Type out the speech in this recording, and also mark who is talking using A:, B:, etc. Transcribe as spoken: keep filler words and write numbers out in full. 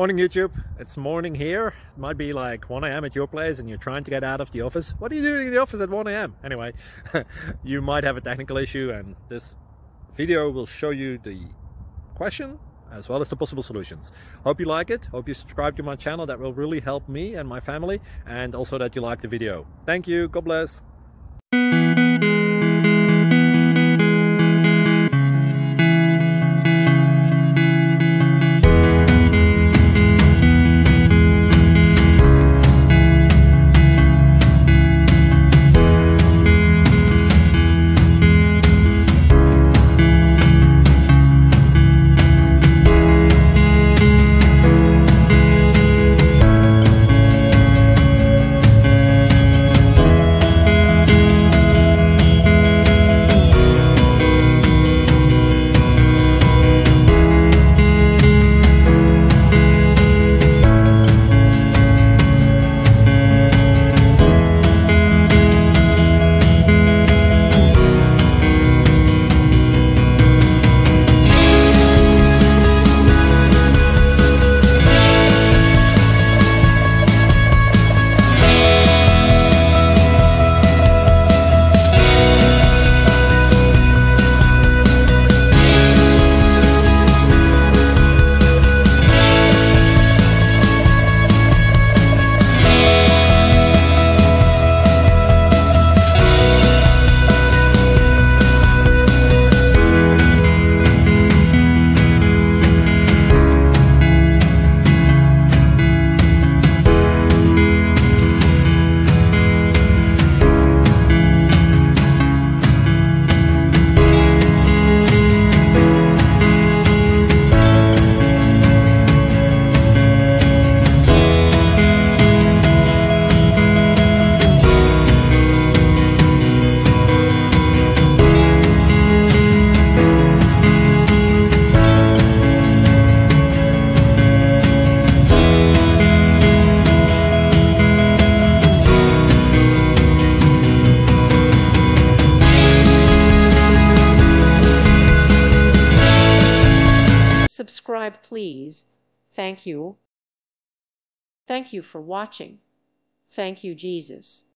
A: Morning YouTube, it's morning here. It might be like one A M at your place and you're trying to get out of the office. What are you doing in the office at one A M? Anyway, you might have a technical issue and this video will show you the question as well as the possible solutions. Hope you like it, hope you subscribe to my channel. That will really help me and my family, and also that you like the video. Thank you, God bless.
B: Subscribe, please. Thank you. Thank you for watching. Thank you, Jesus.